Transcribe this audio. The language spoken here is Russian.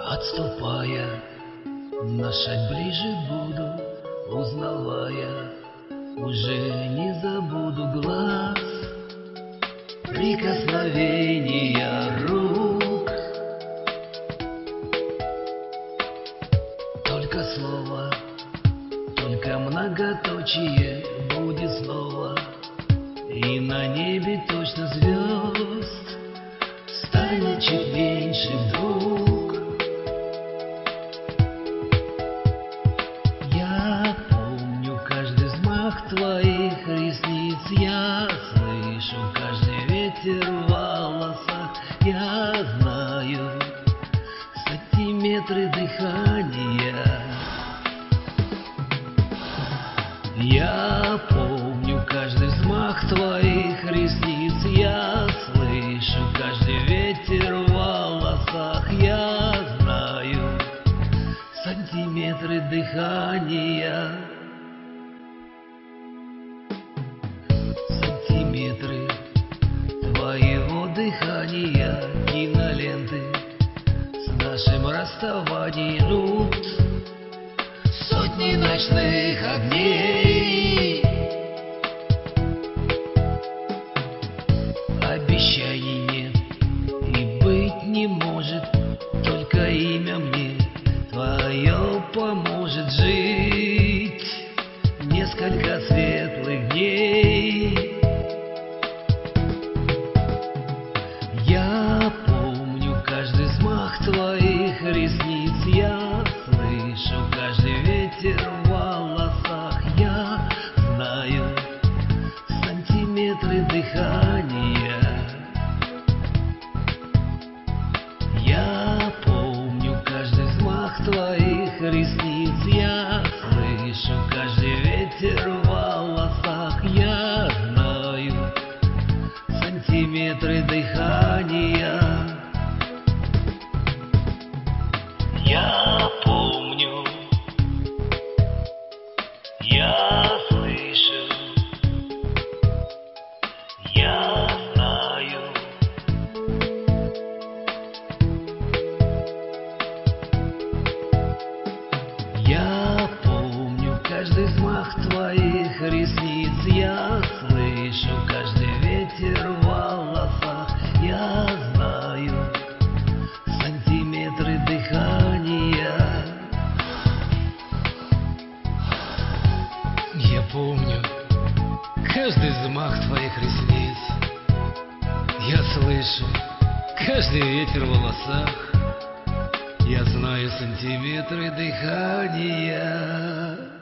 Отступая, на шаг ближе буду, узнавая, уже не забуду глаз, прикосновения рук. Только слово, только многоточие будет снова, и на небе точно звезд станет чуть меньше вдруг. Я помню каждый взмах твоих ресниц, я слышу каждый ветер в волосах, я знаю сантиметры дыхания. Я помню каждый взмах твоих ресниц, я слышу каждый ветер в волосах, я знаю сантиметры дыхания. Сантиметры твоего дыхания, киноленты с нашим расставанием идут, сотни ночных огней. Обещаний нет и быть не может, только имя мне твое поможет жить несколько светлых дней. Я помню каждый взмах твоих ресниц, я слышу каждый ветер в волосах, я знаю сантиметры дыхания. Я помню каждый взмах твоих ресниц, я слышу каждый ветер в волосах, я знаю сантиметры дыхания. Я помню, я слышу, я знаю. Я помню каждый взмах твоих ресниц, я слышу каждый ветер в волосах, я знаю сантиметры дыхания. Я помню каждый взмах твоих ресниц, я слышу каждый ветер в волосах, я знаю сантиметры дыхания.